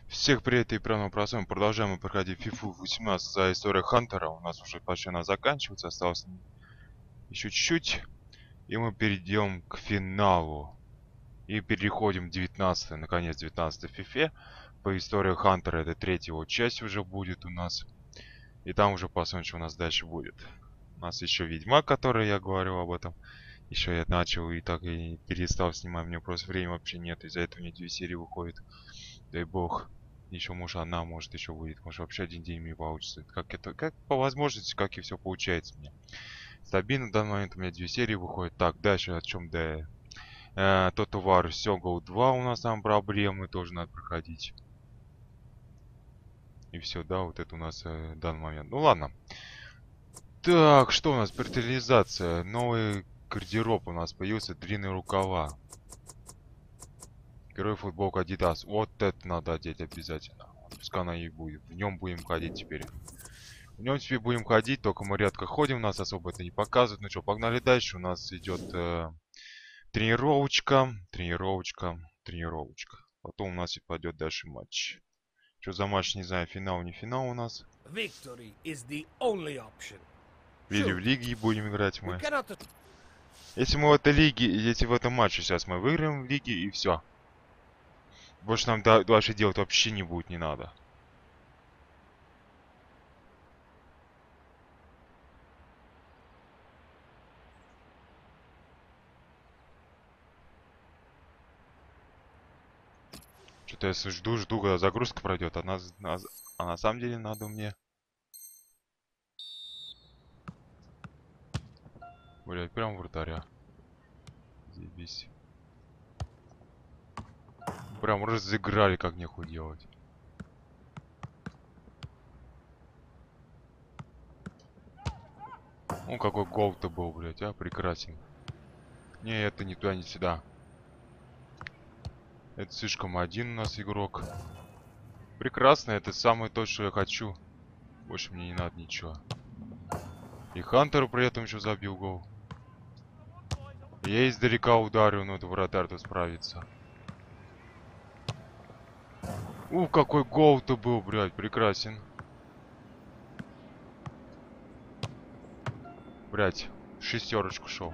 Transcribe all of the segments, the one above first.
Всех привет и приятного просмотра. Мы продолжаем проходить FIFA 18 за историю Хантера. У нас уже почти она заканчивается. Осталось еще чуть-чуть. И мы перейдем к финалу. И переходим к 19 наконец, 19 FIFA. По истории Хантера. Это третья его часть уже будет у нас. И там уже посмотрим, что у нас дальше будет. У нас еще Ведьмак, который я говорил об этом. Еще я начал и так и перестал снимать. Мне просто времени вообще нет. Из-за этого мне 2 серии выходит. Дай бог. Еще может одна, может еще будет. Может вообще один день мне получится. Как по возможности, как и все получается мне. Стабильно в данный момент у меня 2 серии выходят. Так, дальше о чем да. Total War Сёгоу 2 у нас там проблемы тоже надо проходить. И все, да, вот это у нас в данный момент. Ну ладно. Так, что у нас? Персонализация. Новый гардероб у нас появился. Длинные рукава. Герой футболка Adidas. Вот это надо одеть обязательно. Пускай она и будет. В нем будем ходить теперь. В нем теперь будем ходить, только мы редко ходим, нас особо это не показывают. Ну что, погнали дальше. У нас идет тренировочка, тренировочка. Потом у нас и пойдет дальше матч. Что за матч, не знаю, финал, не финал у нас. Или в лиге будем играть мы. Если мы в этой лиге, если в этом матче сейчас мы выиграем в лиге, и все. Больше нам дальше делать вообще не будет, не надо. Что-то я жду, когда загрузка пройдет. А на самом деле надо мне... Блять, прям вратаря. Заебись. Прям разыграли, как нехуй делать. Ну, какой гол-то был, блять, а? Прекрасен. Не, это не туда, не сюда. Это слишком один у нас игрок. Прекрасно, это самое то, что я хочу. Больше мне не надо ничего. И Хантеру при этом еще забил гол. Я издалека ударю, но это вратарь-то справится. Какой гол-то был, блядь, прекрасен. Блядь, шестерочку шел.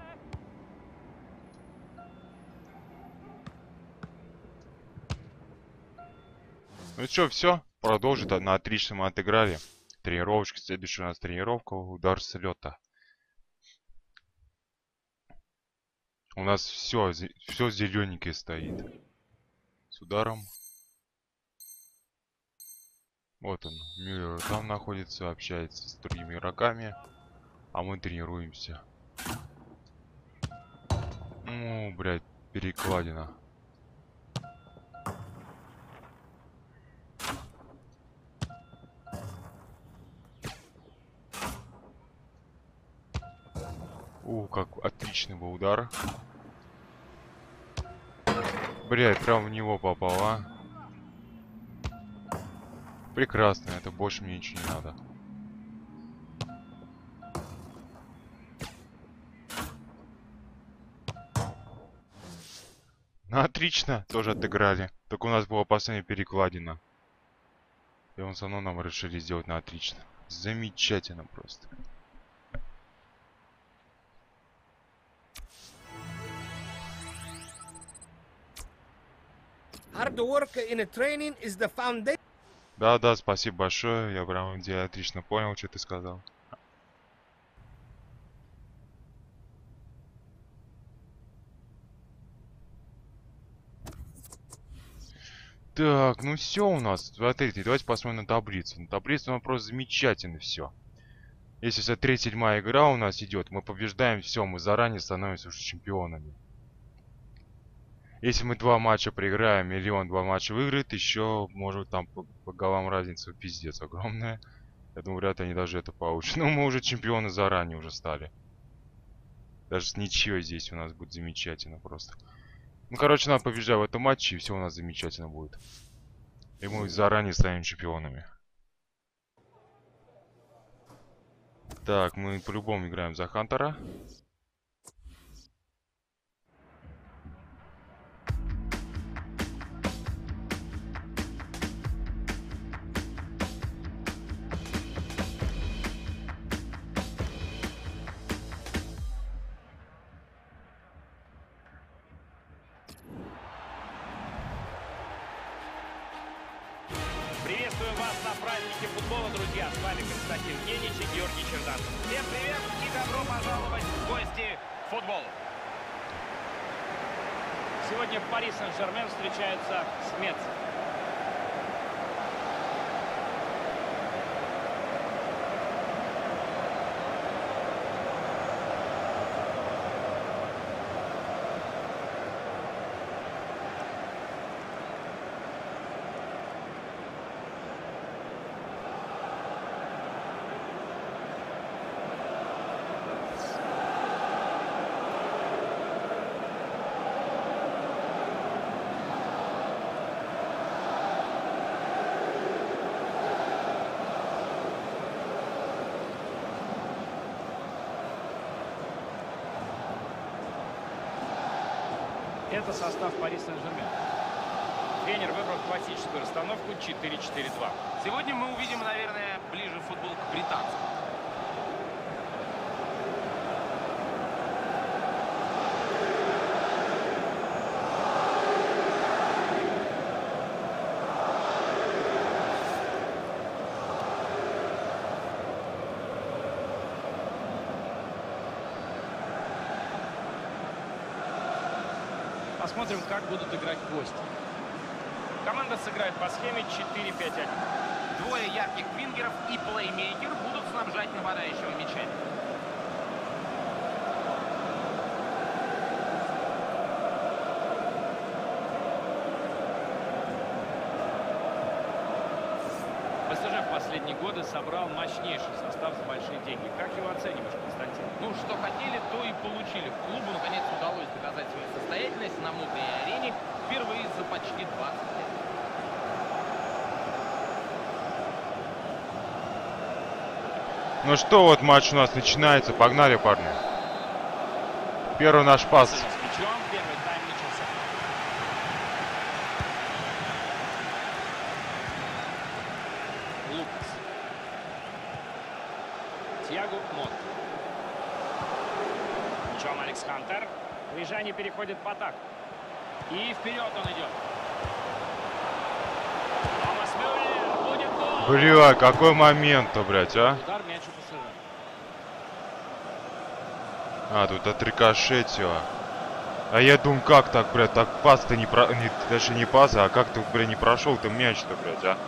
Ну что, все. Продолжит. На отлично мы отыграли. Тренировочка. Следующая у нас тренировка. Удар с лета. У нас все зелененькое стоит. С ударом. Вот он. Мюллер там находится. Общается с другими игроками. А мы тренируемся. Ну, блядь. Перекладина. Как отличный был удар. Блядь, прям в него попала. Прекрасно, это больше мне ничего не надо. Ну, отлично, тоже отыграли. Только у нас была последняя перекладина. И он со мной нам решили сделать на отлично. Замечательно просто. Да, спасибо большое. Я прям отлично понял, что ты сказал. Так, ну все у нас. Смотрите, давайте посмотрим на таблицу. На таблице у нас просто замечательно все. Если это 3-7 игра у нас идет, мы побеждаем, все, мы заранее становимся уже чемпионами. Если мы 2 матча проиграем, или он 2 матча выиграет, еще может там по голам разница пиздец огромная. Я думаю, вряд ли они даже это получат. Но мы уже чемпионы заранее уже стали. Даже с ничьей здесь у нас будет замечательно просто. Ну, короче, надо побеждать в этом матче, и все у нас замечательно будет. И мы заранее станем чемпионами. Так, мы по-любому играем за Хантера. новости футбола, друзья. С вами Константин Генич и Георгий Черданцев. Всем привет и добро пожаловать в гости в футбол. Сегодня Пари Сен-Жермен встречается с Метцем. Это состав Пари Сен-Жермен. Тренер выбрал классическую расстановку 4-4-2. Сегодня мы увидим, наверное, ближе футбол к британцам. Посмотрим, как будут играть гости. Команда сыграет по схеме 4-5-1. Двое ярких вингеров и плеймейкер будут снабжать нападающего мячами. ПСЖ в последние годы собрал мощнейший состав за большие деньги. Как его оцениваешь, Константин? Ну, что хотели, то и получили. Клубу, наконец, удалось доказать свою состоятельность на внутренней арене впервые за почти 20 лет. Ну что, вот матч у нас начинается. Погнали, парни. Первый наш пас. С мячом первый тайм начался. Лукас. Тиаго Монт. Мячом Алекс Хантер. Движение переходит в атаку. И вперед он идет. Томас Мюллер. Будет гол. Бля, какой момент-то, блядь, а? Удар мяч у ПСЖ. А, тут отрикошетило. А я думаю, как так, блядь, так пас-то не про... даже не пас, а как ты, блядь, не прошел-то мяч-то, блядь, а?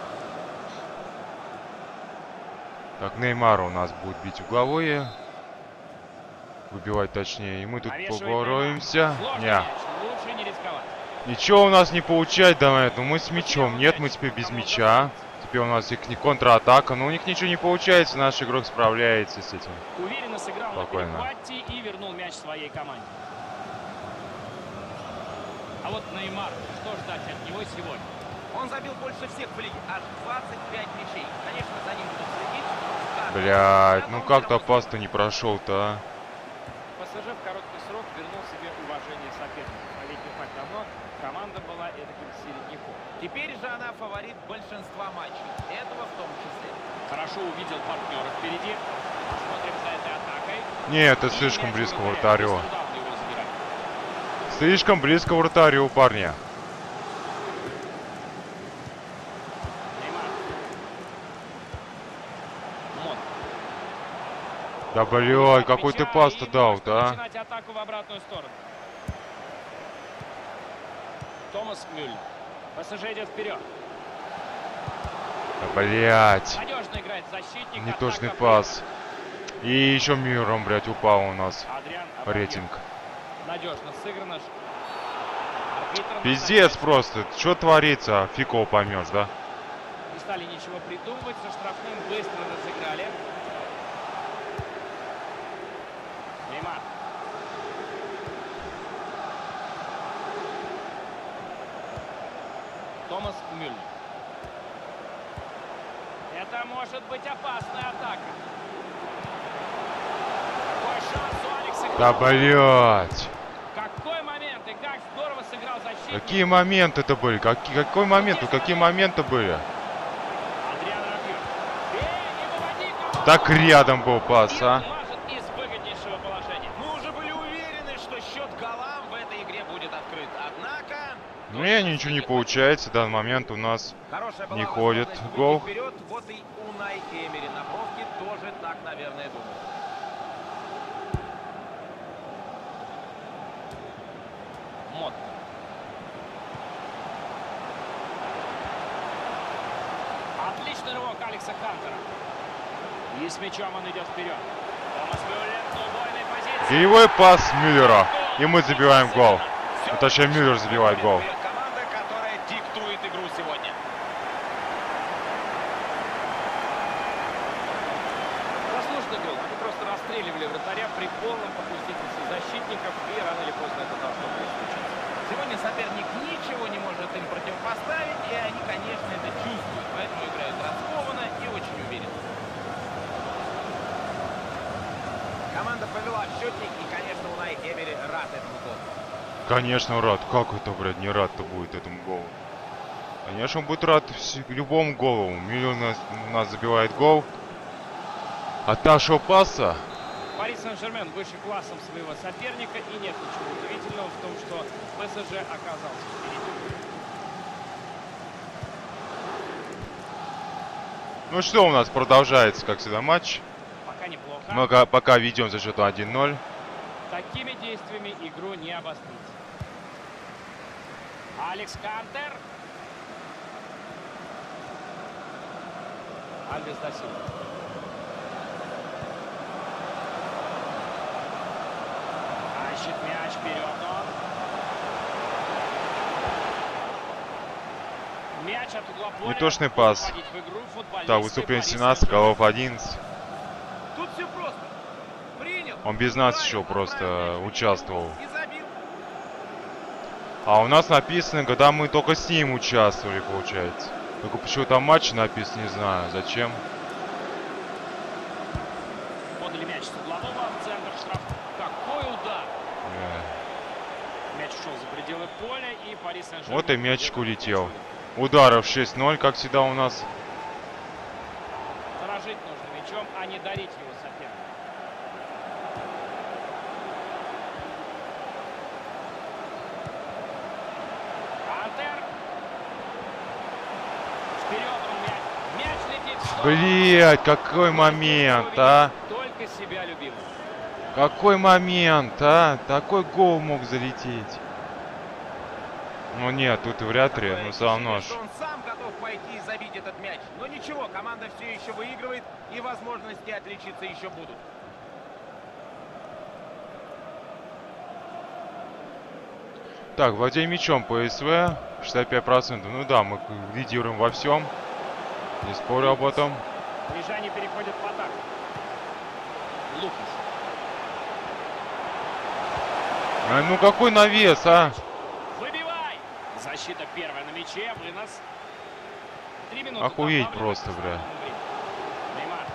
Так, Неймар у нас будет бить угловые. Выбивать точнее. И мы тут поборемся. Не. Лучше не рисковать. Ничего у нас не получается, давай. Ну мы с мячом. Нет, мы теперь без мяча. Теперь у нас их не контратака. Но у них ничего не получается. Наш игрок справляется с этим. Уверенно сыграл Спокойно. на перехвате и вернул мяч своей команде. А вот Неймар, что ждать от него сегодня? Он забил больше всех в лиге, аж 25 мячей. Конечно, за ним будут следить. Блядь, ну как-то пас-то не прошел-то, а? ПСЖ в короткий срок вернул себе уважение соперников. А ведь не так давно команда была эдаким середняком. Теперь же она фаворит большинства матчей. Этого в том числе. Хорошо увидел партнера впереди. Смотрим за этой атакой. Нет, это И слишком мяч близко к выбивает. вратарю. С трудом его забирать. Слишком близко к вратарю, парня. Неймар. Мот. Да, блядь, какой ты пас-то дал-то, а? Начинать атаку в обратную сторону. Томас Мюллер. ПСЖ идет вперед. Да, блядь. Надежно играет защитник. Неточный Атака пас. И еще Мюром, блядь, упал у нас вперед. Адриан Абрамьев. рейтинг. Надежно сыграно. Арбитр Пиздец просто. Что творится? Фиг его поймешь, да? не стали ничего придумывать. Со штрафным быстро разыграли. Неймар. Томас Мюллер. Это может быть опасная атака. Какой шанс у Алекса. Да, блядь. Какой момент и как здорово сыграл защитник. Какие моменты-то были? Какой момент? Какие моменты были? Адриан Рабьев. Не выводи команду. Так рядом был пас, И а? мажет из выгоднейшего положения. Мы уже были уверены, что счет голам в этой игре будет открыт. Однако... Не, ничего не получается. В данный момент у нас Хорошая была не ходит возможность гол. выйти вперед. Вот и Унай Эмери на бровке тоже так, наверное, думает. Мот. Отличный рывок Алекса Хантера. И с мячом он идет вперед. Томас Мюллер в убойной позиции. Гиревой пас Мюллера. И мы забиваем гол. Ну, точнее, Мюллер забивает гол. Команда, которая диктует игру сегодня. Заслуженный гол. Они просто расстреливали вратаря при полном попустительстве защитников. И рано или поздно это должно было случиться. Сегодня соперник ничего не может им противопоставить, и они, конечно, это чувствуют. Поэтому играют раскованно и очень уверенно. Команда повела в счетник, и, конечно, Унай Эмери рад этому голу. Конечно, рад. Как это, блядь, не рад-то будет этому голу? Конечно, он будет рад любому голу. Мюллер у нас забивает гол. От нашего паса. Пари Сен-Жермен выше классом своего соперника. И нет ничего удивительного в том, что ПСЖ оказался впереди. Ну что у нас продолжается, как всегда, матч. Пока неплохо. Мы пока ведем за счетом 1-0. Такими действиями игру не обострить. Алекс Хантер. Альвес да Силва. Тащит мяч вперед он. Мяч от угла поля. Неточный пас. Вводить в игру футболисты Да, выступление Пари 17, Сен-Жермен. голов 11. Тут все просто. Принял. Он без нас Правильно, еще просто правильно, участвовал. и забил. А у нас написано, когда мы только с ним участвовали, получается. Только почему там матч написан, не знаю. Зачем? Подали мяч с углового в центр штраф. Какой удар! Мяч ушел за пределы поля, и Пари Сен-Жермен... Вот и мячик улетел. Ударов 6-0, как всегда у нас. Дорожить нужно мячом, а не дарить его сопернику. Хантер. Вперед он мяч. Мяч летит в сторону. Блять, какой момент, а? Только себя любимый. Какой момент, а? Такой гол мог залететь. Ну нет, тут вряд ли, но все равно ж. Что он сам готов пойти и забить этот мяч. Но ничего, команда все еще выигрывает, и возможности отличиться еще будут. Так, владеем мячом по СВ, 65%. Ну да, мы лидируем во всем. Не спорю об этом. Рижане переходят в атаку. Лукас. Ну какой навес, а? Выбивай! Защита первая на мяче, вынос. 3 минуты. Охуеть добавлено просто, к бля. Неймар.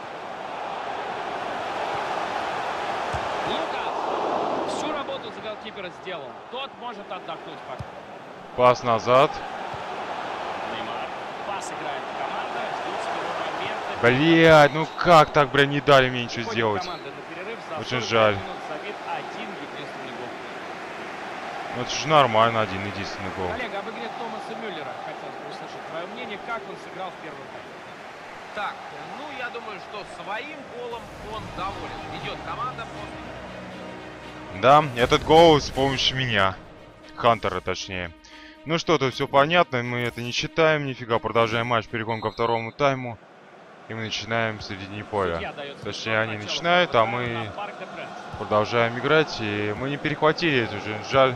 Лукас всю работу за голкипера сделал. Тот может отдохнуть пока. Пас назад. Неймар. Пас играет команда. Ждут своего момента. Блядь, ну как так, бля, не дали мне ничего Уходит сделать? команда на перерыв. За Очень 45 жаль. минут забит один единственный гол. Ну это же нормально, один единственный гол. Коллега, об игре Томаса Мюллера хотелось бы услышать твое мнение, как он сыграл в первом тайме. Так, ну я думаю, что своим голом он доволен. Идет команда после... Да, этот гол с помощью меня. Хантера, точнее. Ну что, тут все понятно, мы это не считаем, нифига. Продолжаем матч, переходим ко второму тайму. И мы начинаем в середине поля. Судья дает свой Точнее, ход, они начало начинают, а второго мы тайма на Парк де Пренс. продолжаем играть. И мы не перехватили это уже, жаль.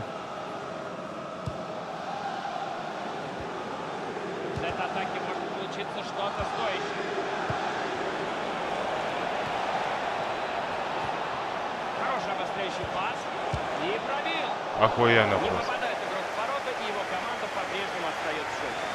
Из этой атаки может получиться что-то стоящее. Хороший обостряющий пас. И пробил. Охуенно Не просто. попадает игрок в ворота, и его команда по-прежнему отстает в счете.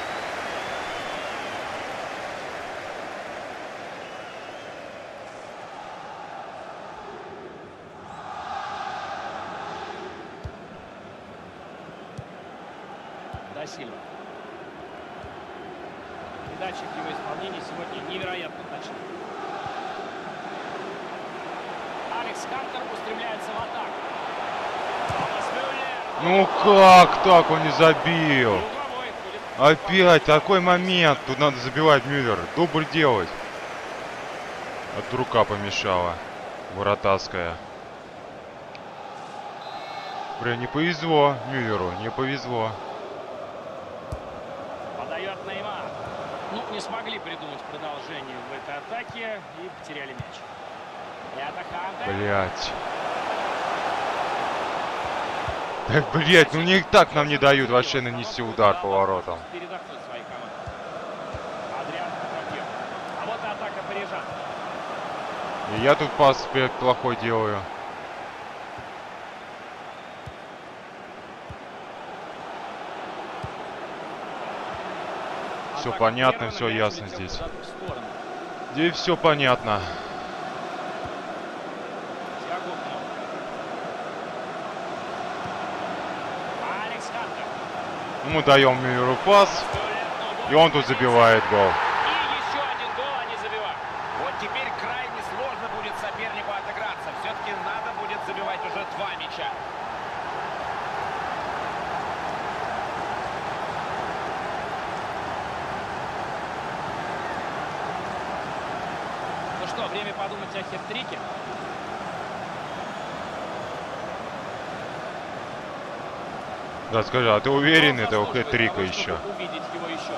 Да Сильва. Передача в его исполнении сегодня невероятно точна. Алекс Хантер устремляется в атаку. Томас Мюллер. Ну как так он не забил? Опять такой момент. Тут надо забивать Мюллер. Дубль делать. От рука помешала. Воротарская. Блин, не повезло Мюллеру, не повезло. Подает Неймар. Ну, не смогли придумать продолжение в этой атаке и потеряли мяч. Это Хантер. Блять. Так, блять, ну не так нам не дают вообще нанести удар по воротам. Передохнуть своей команде. Адриан Петров. А вот и атака парижан. И я тут пас плохой делаю. Все понятно, все ясно здесь. Здесь все понятно. Мы даем Мюллеру пас, и он тут забивает гол. И еще один гол они забивают. Вот теперь крайне сложно будет сопернику отыграться. Все-таки надо будет забивать уже 2 мяча. Ну что, время подумать о хет-трике. Да, скажи, а ты уверен этого хэт-трика еще? Увидеть его еще.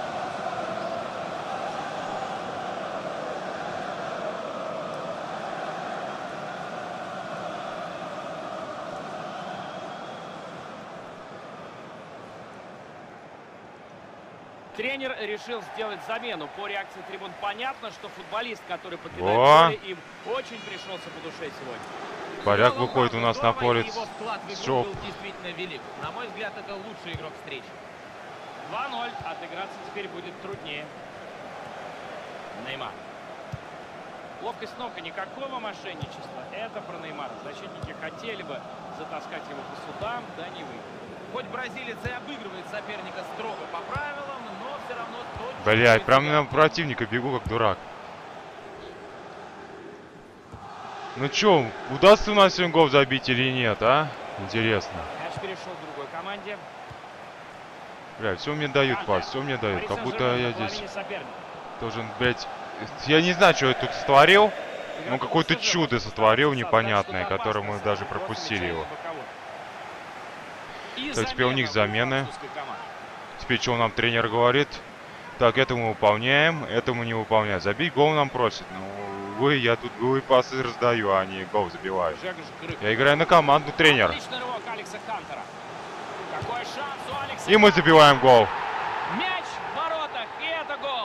Тренер решил сделать замену. По реакции трибун понятно, что футболист, который покидает поле, им очень пришелся по душе сегодня. Поляк выходит у нас на поле. Его вклад в игру был действительно велик. На мой взгляд, это лучший игрок встречи. 2-0. Отыграться теперь будет труднее. Неймар. Ловкость ног и никакого мошенничества. Это про Неймара. Защитники хотели бы затаскать его по судам, да не вы. Хоть бразилец и обыгрывает соперника строго по правилам, но все равно... Блять, прям на противника бегу как дурак. Ну чё, удастся у нас сегодня гол забить или нет, а? Интересно. Мяч перешел к другой команде. Бля, все мне дают пас, все мне дают. Как будто я здесь должен, блять... Я не знаю, что я тут сотворил. Ну, какое-то чудо сотворил непонятное, которое мы даже пропустили его. Так, теперь у них замены. Теперь что нам тренер говорит? Так, это мы выполняем, это мы не выполняем. Забить гол нам просит. Ну, увы, я тут голые пасы раздаю, а не гол забиваю. Я играю на команду, тренер. И мы забиваем гол. Мяч в воротах, и это гол.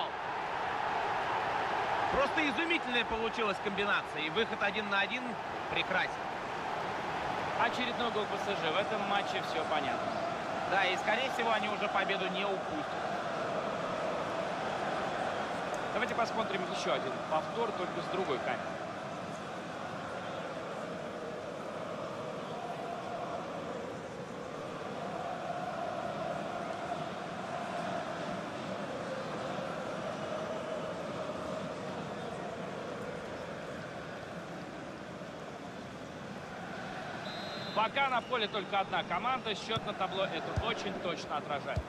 Просто изумительная получилась комбинация. И выход 1 на 1 прекрасен. Очередной гол ПСЖ. В этом матче все понятно. Да, и скорее всего они уже победу не упустят. Давайте посмотрим еще один повтор, только с другой камеры. Пока на поле только одна команда, счет на табло это очень точно отражает.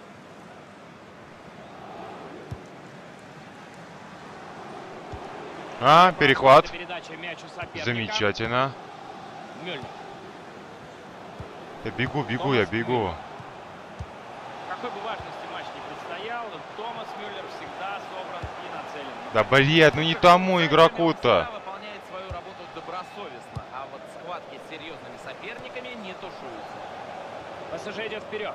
Перехват. Передача Замечательно. Мюллер. Я бегу, я бегу. Какой бы важности матч не предстоял, Томас Мюллер всегда собран и нацелен. Да блядь, ну не тому игроку-то. Выполняет свою работу добросовестно, а вот схватки с серьезными соперниками не тушуются. ПСЖ идет вперед.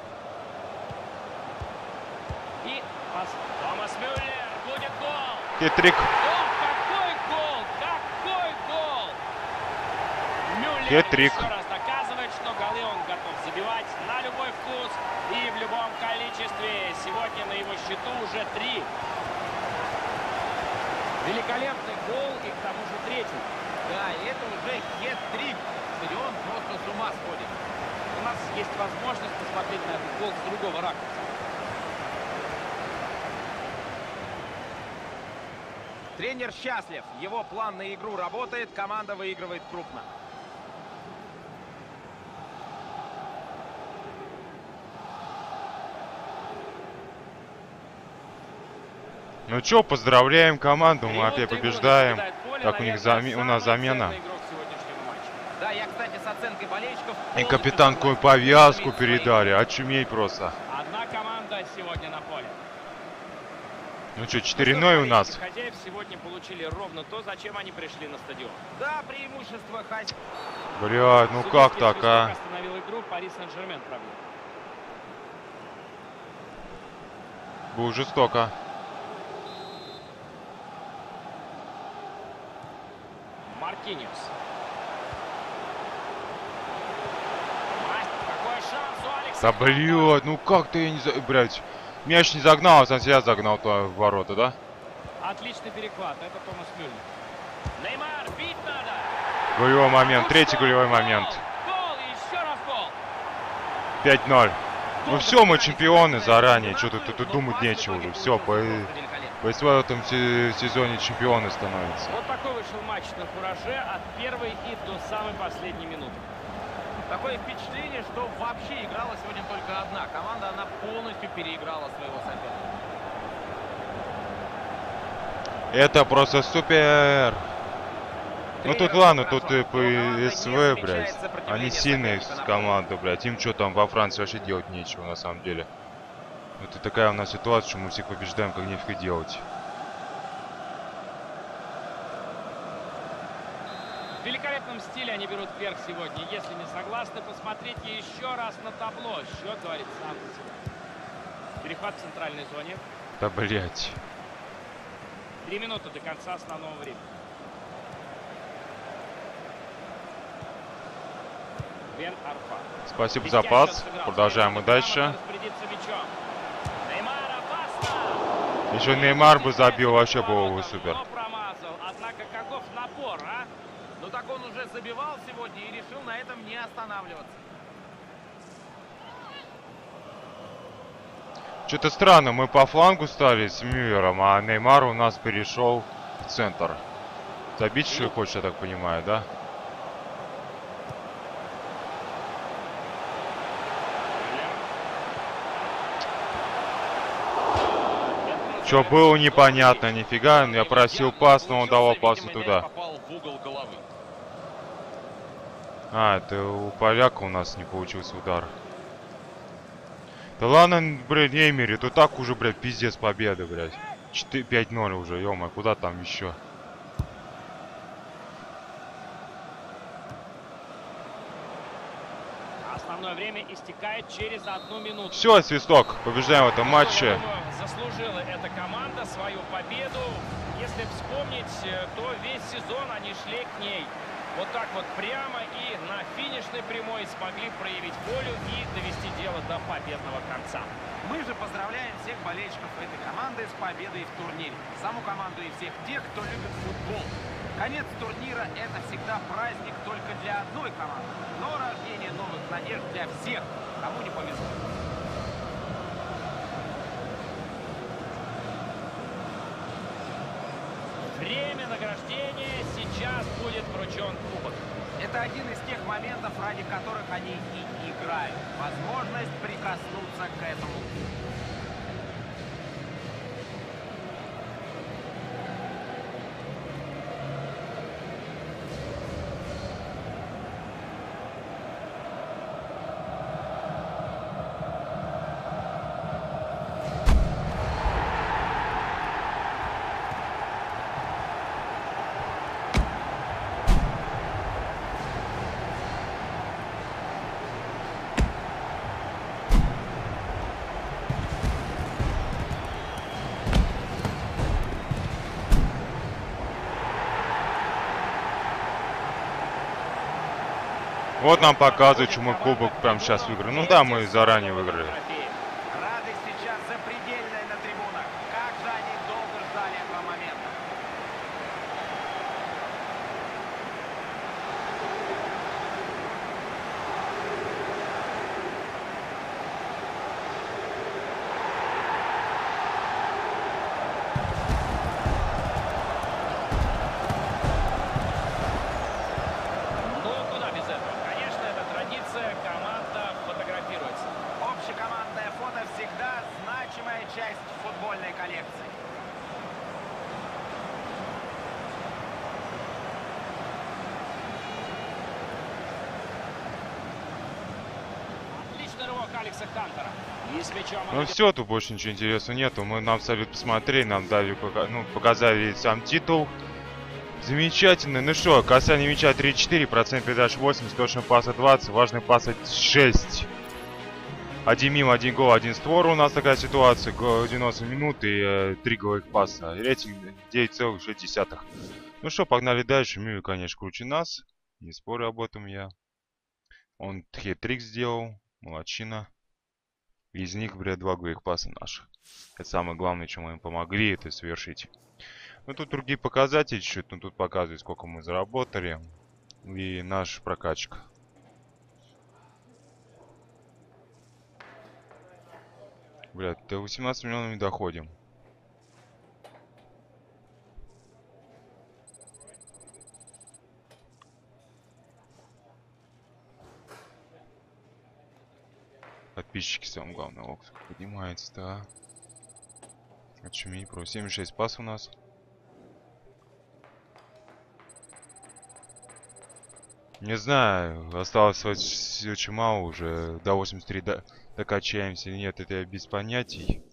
И пас. Томас Мюллер. Будет гол. Хитрик. Какой гол! Какой гол! Мюллер Хет-трик. еще раз доказывает, что голы он готов забивать на любой вкус и в любом количестве. Сегодня на его счету уже 3. Великолепный гол и к тому же третий. Да, и это уже хет-трик. Стадион просто с ума сходит. У нас есть возможность посмотреть на этот гол с другого ракурса. Тренер счастлив. Его план на игру работает, команда выигрывает крупно. Ну чё, поздравляем команду, мы Период опять трибуны побеждаем. покидает поле, Так, у них наверное, у нас самый замена. ценный игрок сегодняшнего матча. Да, я, кстати, с оценкой болельщиков И полностью капитанку согласен. повязку Он имеет передали, свои. очуметь просто. Одна команда сегодня на поле. Ну чё, Ну что ж, 4-0 у нас. болельщики хозяев сегодня получили ровно то, зачем они пришли на стадион. Да, преимущество хозяев. Блядь, ну как Судейский так, свисток а? остановил игру, Пари Сен-Жермен пробил. Было жестоко. Маркиниус. Какой шанс у Алекса. Да блядь, ну как ты не... Блядь, мяч не загнал, а сам себя загнал то в ворота, да? Отличный перехват, это Томас Мюллер. Неймар, бить надо. Голевой момент, Ну третий что, голевой гол, момент. Гол, и еще раз гол. 5-0. Ну Долго все, мы пытались чемпионы поставить заранее, что комбинацию, тут но думать пас в нечего итоге уже. Все, получился просто великолепный. в этом сезоне чемпионы становятся. Вот такой вышел матч на кураже от первой и до самой последней минуты. Такое впечатление, что вообще играла сегодня только одна команда. Она полностью переиграла своего соперника. Это просто супер. Ну тут Тренер ладно, хорошо. тут Но команда не ПСВ, замечает блядь. сопротивления Они сильные соперника на поле. команды, блядь. Им что там во Франции вообще делать нечего на самом деле. Это такая у нас ситуация, что мы всех побеждаем, как нефиг делать. В великолепном стиле они берут вверх сегодня. Если не согласны, посмотрите еще раз на табло. Счет говорит сам за себя. Перехват в центральной зоне. Да блядь. 3 минуты до конца основного времени. Бен Арфа. Спасибо за пас. Продолжаем и дальше. Распорядиться мячом. Неймар опасно. Еще Неймар бы забил, вообще было бы супер. Но промазал. Однако каков напор, а? Ну так он уже забивал сегодня и решил на этом не останавливаться. Что-то странно, мы по флангу стали с Мюллером, а Неймар у нас перешел в центр. Забить, что ли, хочешь, я так понимаю, да? Что было непонятно, нифига. Я просил пас, но он давал пасы туда. Попал в угол головы. А, это у поляка у нас не получился удар. Да ладно, блядь, Эмери, то так уже, блядь, пиздец победы, блядь. 5-0 уже, ё-моё, куда там еще? Основное время истекает через 1 минуту. Все, свисток, побеждаем в этом матче. Я думаю, заслужила эта команда свою победу. Если вспомнить, то весь сезон они шли к ней. Вот так вот прямо и на финишной прямой смогли проявить волю и довести дело до победного конца. Мы же поздравляем всех болельщиков этой команды с победой в турнире. Саму команду и всех тех, кто любит футбол. Конец турнира — это всегда праздник только для одной команды, но рождение новых надежд для всех, кому не повезло. Время награждения, сейчас будет вручен кубок. Это один из тех моментов, ради которых они и играют. Возможность прикоснуться к этому. Вот нам показывают, что мы кубок прямо сейчас выиграем. Ну да, мы заранее выиграли. Радость сейчас запредельная на трибунах. Как же они долго ждали этого момента. Ну, куда без этого? Конечно, это традиция, команда фотографируется. Общекомандное занимается Хантером. И с мячом... Ну все, тут больше ничего интересного нету. Мы нам салют посмотрели, нам дали, показали сам титул. Замечательно. Ну что, касание мяча 34, процент передач 80, точный пас 20, важный пас 6. Один мимо, один гол, один створ. У нас такая ситуация. 90 минут и 3 голевых паса. Рейтинг 9,6. Ну что, погнали дальше. Мюллер, конечно, круче нас. Не спорю об этом я. Он хет-трик сделал. Молодчина. Из них, блядь, 2 голевых паса наших. Это самое главное, чем мы им помогли, это совершить. Ну тут другие показатели чуть-чуть. Ну тут показывает, сколько мы заработали. И наш прокачка. Блядь, до 18 миллионов не доходим. Подписчики, самое главное. Ок, поднимается, да. Очумей, про 76 пас у нас. Не знаю, осталось очень мало уже. До 83 докачаемся или нет, это без понятий.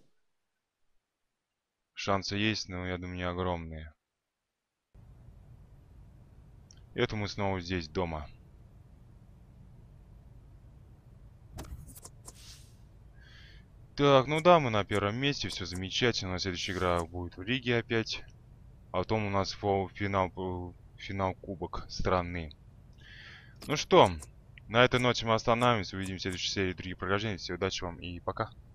Шансы есть, но я думаю, не огромные. Это мы снова здесь, дома. Так, ну да, мы на первом месте, все замечательно. Следующая игра будет в Риге опять. А потом у нас финал Кубок страны. Ну что, на этой ноте мы останавливаемся. Увидимся в следующей серии других прохождений. Всего удачи вам и пока.